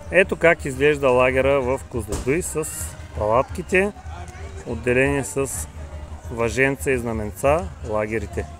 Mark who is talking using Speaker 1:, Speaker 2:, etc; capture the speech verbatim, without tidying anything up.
Speaker 1: Ето как изглежда лагера в Козлодуй с палатките, отделени с въженца и знаменца лагерите.